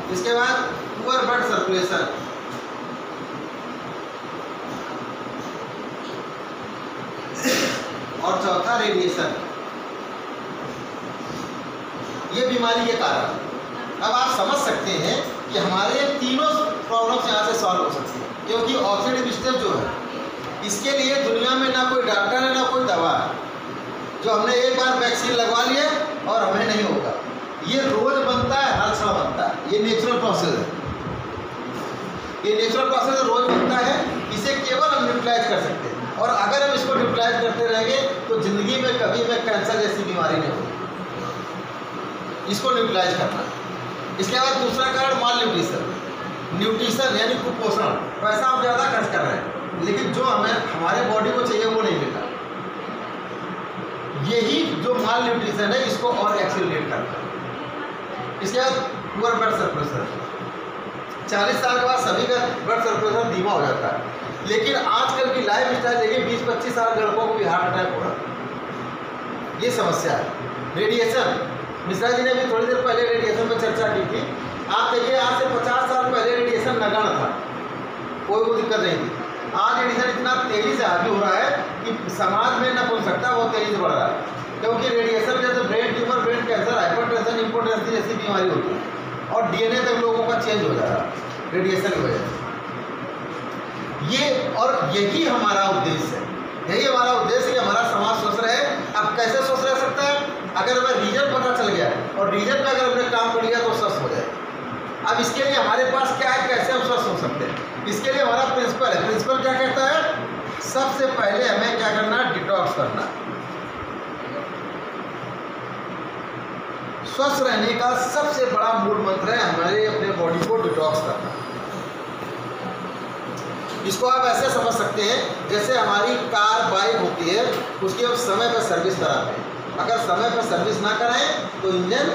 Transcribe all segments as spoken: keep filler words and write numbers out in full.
इसके बाद poor blood circulation, और चौथा रेडिएशन। ये बीमारी के कारण। अब आप समझ सकते हैं कि हमारे तीनों प्रॉब्लम्स यहाँ से सॉल्व हो सकती हैं, क्योंकि ऑक्सीडेटिव स्ट्रेस जो है इसके लिए दुनिया में ना कोई डॉक्टर है ना कोई दवा है, जो हमने एक बार वैक्सीन लगवा लिया और हमें नहीं होगा। ये रोज बनता है, हर साल बनता है, ये नेचुरल प्रोसेस है। ये नेचुरल प्रोसेस रोज बनता है, इसे केवल हम न्यूट्रलाइज कर सकते हैं। और अगर हम इसको न्यूट्रलाइज करते रहेंगे तो जिंदगी में कभी में कैंसर जैसी बीमारी नहीं होगी। इसको न्यूट्रलाइज करना। इसके बाद दूसरा कारण माल न्यूट्रिशन। न्यूट्रिशन यानी कुपोषण। पैसा हम ज़्यादा खर्च कर रहे हैं, लेकिन जो हमें हमारे बॉडी को चाहिए वो नहीं मिलता। यही जो माल न्यूट्रिशन है इसको और एक्सीलरेट करता है। इसके बाद पुअर ब्लड सर्कुलेशन। चालीस साल के बाद सभी का ब्लड सर्कुलेशन धीमा हो जाता है, लेकिन आजकल की लाइफ स्टाइल देखिए बीस पच्चीस साल के लड़कों को भी हार्ट अटैक हो रहा है। ये समस्या है। रेडिएशन, मिश्रा जी ने भी थोड़ी देर पहले रेडिएशन पर चर्चा की थी। आप देखिए आज से पचास साल पहले रेडिएशन नगण्य था, कोई वो दिक्कत नहीं थी। आज रेडिएशन इतना तेज़ी से हावी हो रहा है कि समाज में न पहुंच सकता, वो तेज़ी से बढ़ रहा है। क्योंकि रेडिएशन जैसे brain tumour, brain cancer, hypertension, impotency जैसी बीमारी होती है, और डीएनए तक लोगों का चेंज हो जा रहा है रेडिएशन की वजह से। ये और यही हमारा उद्देश्य है, यही हमारा उद्देश्य कि हमारा समाज स्वस्थ रहे। अब कैसे स्वस्थ रह सकता है? अगर हमें रीजन पता चल गया और रीजन में अगर हमने काम कर लिया तो स्वस्थ हो जाए। अब इसके लिए हमारे पास क्या है, कैसे हम स्वस्थ हो सकते हैं? इसके लिए हमारा प्रिंसिपल है। प्रिंसिपल क्या कहता है? सबसे पहले हमें क्या करना है? डिटॉक्स करना। स्वस्थ रहने का सबसे बड़ा मूल मंत्र है हमारे अपने बॉडी को डिटॉक्स करना। इसको आप ऐसे समझ सकते हैं जैसे हमारी कार बाइक होती है, उसकी हम समय पर सर्विस कराते हैं। अगर समय पर सर्विस ना कराएं तो इंजन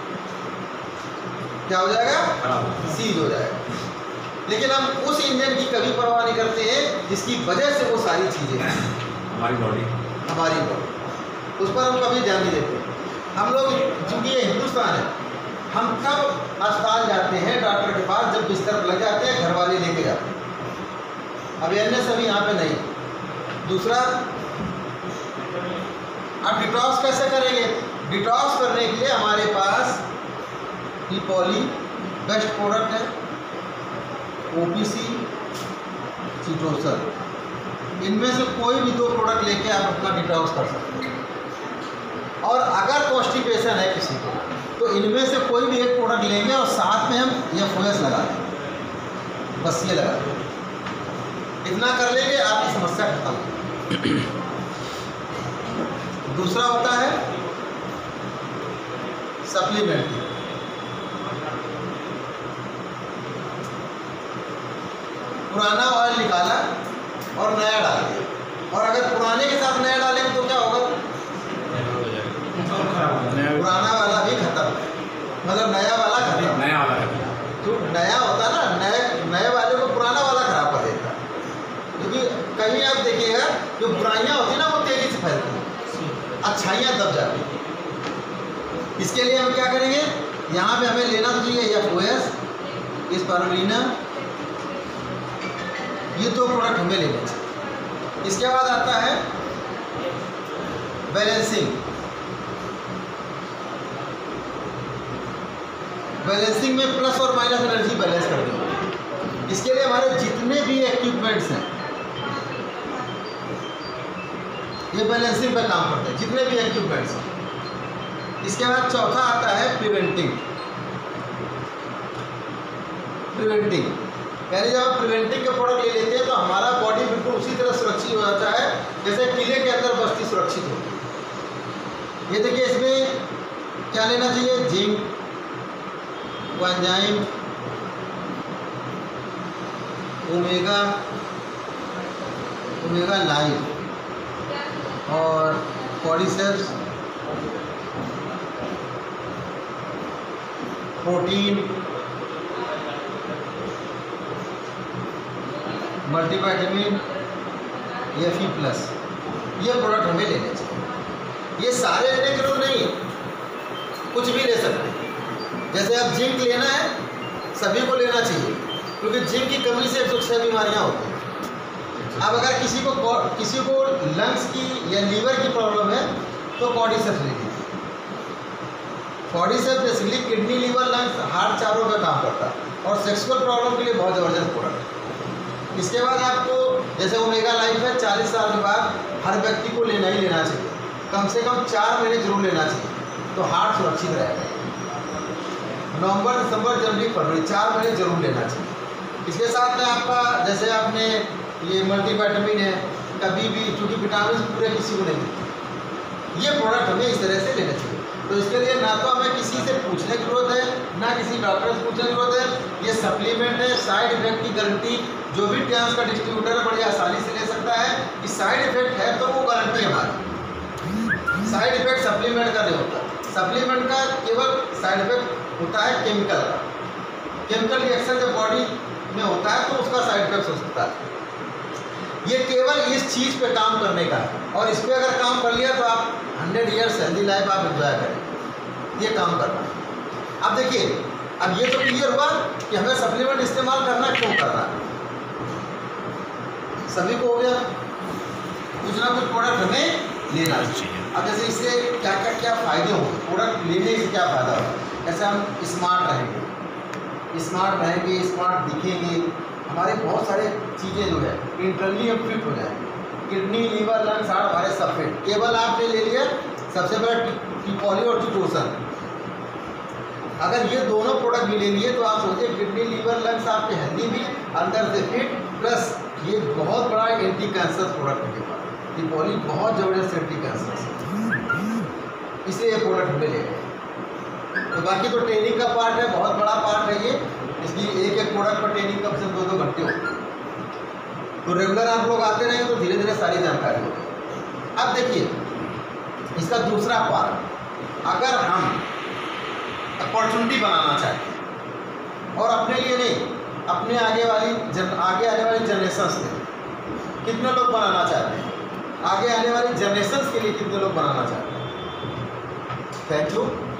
क्या हो जाएगा? सीज हो जाएगा। लेकिन हम उस इंजन की कभी परवाह नहीं करते हैं जिसकी वजह से वो सारी चीज़ें हमारी बॉडी हमारी बॉडी उस पर हम कभी ध्यान नहीं देते। हम लोग चूँकि ये हिंदुस्तान है, हम कब अस्पताल जाते हैं डॉक्टर के पास? जब बिस्तर पर लग जाते हैं, घर वाले लेके जाते हैं। अवेयरनेस अभी यहाँ पे नहीं। दूसरा, आप डिटॉक्स कैसे करेंगे? डिटॉक्स करने के लिए हमारे पास ई पॉली बेस्ट प्रोडक्ट है, ओपीसी, चिटोसन। इनमें से कोई भी दो प्रोडक्ट लेके आप अपना डिटॉक्स कर सकते हैं। और अगर कॉन्स्टिपेशन है किसी को तो इनमें से कोई भी एक प्रोडक्ट लेंगे और साथ में हम एफ ओ एस लगा देंगे, बस ये लगा देंगे। इतना कर लेंगे आपकी समस्या खत्म। दूसरा होता है सप्लीमेंट्री। पुराना ऑयल निकाला और नया डाल दिया, और अगर पुराने के साथ नया डालेंगे तो क्या होगा? पुराना वाला भी खत्म, मतलब नया वाला खत्म। नया वाला जो नया होता ना, नए नए वाले को पुराना वाला खराब कर देता। क्योंकि कहीं आप देखिएगा जो बुराइयाँ होती ना वो तेजी से फैलती हैं, अच्छाइयाँ दब जाती हैं। इसके लिए हम क्या करेंगे? यहाँ पे हमें लेना तो चाहिए एफ ओ एस, स्पारुलिना, ये दो प्रोडक्ट हमें लेने चाहिए। इसके बाद आता है बैलेंसिंग। बैलेंसिंग में प्लस और माइनस एनर्जी बैलेंस कर देंगे। इसके लिए हमारे जितने भी इक्विपमेंट्स हैं ये बैलेंसिंग पे काम करते हैं, जितने भी इक्विपमेंट्स हैं। इसके बाद चौथा आता है प्रिवेंटिंग। प्रिवेंटिंग यानी जब आप प्रिवेंटिंग के प्रोडक्ट ले लेते हैं तो हमारा बॉडी बिल्कुल उसी तरह सुरक्षित हो जाता है जैसे किले के अंदर बस्ती सुरक्षित होती है। ये देखिए इसमें क्या लेना चाहिए? Zinc, enzyme, omega omega live और cordyceps, protein, multivitamin, F E plus, ये प्रोडक्ट हमें लेने चाहिए। ये सारे लेने की जरूरत नहीं है, कुछ भी ले सकते हैं। जैसे अब जिंक लेना है सभी को लेना चाहिए, क्योंकि जिंक की कमी से एक सौ छः बीमारियाँ होती हैं। अब अगर किसी को किसी को लंग्स की या लीवर की प्रॉब्लम है तो कॉर्डिसेप्स लीजिए। Cordyceps basically kidney, liver, lungs, heart चारों का काम करता है और सेक्सुअल प्रॉब्लम के लिए बहुत ज़बरदस्त प्रोडक्ट है। इसके बाद आपको जैसे ओमेगा लाइफ है, चालीस साल के बाद हर व्यक्ति को लेना ही लेना चाहिए, कम से कम चार महीने जरूर लेना चाहिए, तो हार्ट सुरक्षित रहेगा। नवंबर, दिसंबर, जनवरी, फरवरी चार महीने जरूर लेना चाहिए। इसके साथ में आपका जैसे आपने ये मल्टीविटामिन है, कभी भी चूँकि विटामिन पूरे किसी को नहीं मिलते, ये प्रोडक्ट हमें इस तरह से लेना चाहिए। तो इसके लिए ना तो हमें किसी से पूछने की जरूरत है, ना किसी डॉक्टर से पूछने की जरूरत है। ये सप्लीमेंट है, साइड इफेक्ट की गारंटी जो भी ट्रांस का डिस्ट्रीब्यूटर है बड़ी आसानी से ले सकता है कि साइड इफेक्ट है तो वो गारंटी है हमारी। साइड इफेक्ट सप्लीमेंट का नहीं होता, सप्लीमेंट का केवल साइड इफेक्ट होता है केमिकल का। केमिकल रिएक्शन जब बॉडी में होता है तो उसका साइड इफेक्ट हो सकता है। ये केवल इस चीज़ पे काम करने का है, और इस पर अगर काम कर लिया तो आप हंड्रेड ईयर्स हेल्दी लाइफ आप एंजॉय करें। ये काम करना है। अब देखिए, अब ये तो क्लियर हुआ कि हमें सप्लीमेंट इस्तेमाल करना क्यों करना है, सभी को हो गया। कुछ ना कुछ प्रोडक्ट हमें लेना चाहिए। अब जैसे इससे क्या क्या क्या फ़ायदे होंगे, प्रोडक्ट लेने से क्या फ़ायदा होगा। जैसे हम स्मार्ट रहेंगे, स्मार्ट रहेंगे, स्मार्ट दिखेंगे, हमारे बहुत सारे चीज़ें जो है इंटरनली हम फिट हो जाएंगे। किडनी, लीवर, लंग्स, हार्ट हमारे सब फिट। केवल आपने ले लिया सबसे बड़ा टिपॉली और टिटोसन, अगर ये दोनों प्रोडक्ट भी ले लिए तो आप सोचिए किडनी, लीवर, लंग्स आपके हेल्दी भी, अंदर से फिट, प्लस ये बहुत बड़ा एंटी कैंसर प्रोडक्ट है। टिपॉली बहुत ज़बरदस्त एंटी कैंसर, इसलिए ये प्रोडक्ट हमें ले गए। तो बाकी तो ट्रेनिंग का पार्ट है, बहुत बड़ा पार्ट है ये। इसकी एक एक प्रोडक्ट पर ट्रेनिंग कम से कम दो दो घंटे होती है। तो रेगुलर आप लोग आते रहेंगे तो धीरे धीरे सारी जानकारी होगी। अब देखिए इसका दूसरा पार्ट, अगर हम अपॉर्चुनिटी बनाना चाहते हैं और अपने लिए नहीं, अपने आगे वाली जन आगे आने वाली जनरेशन्स के लिए कितने लोग बनाना चाहते हैं, आगे आने वाली जनरेशन्स के लिए कितने लोग बनाना चाहते हैं। Thank you.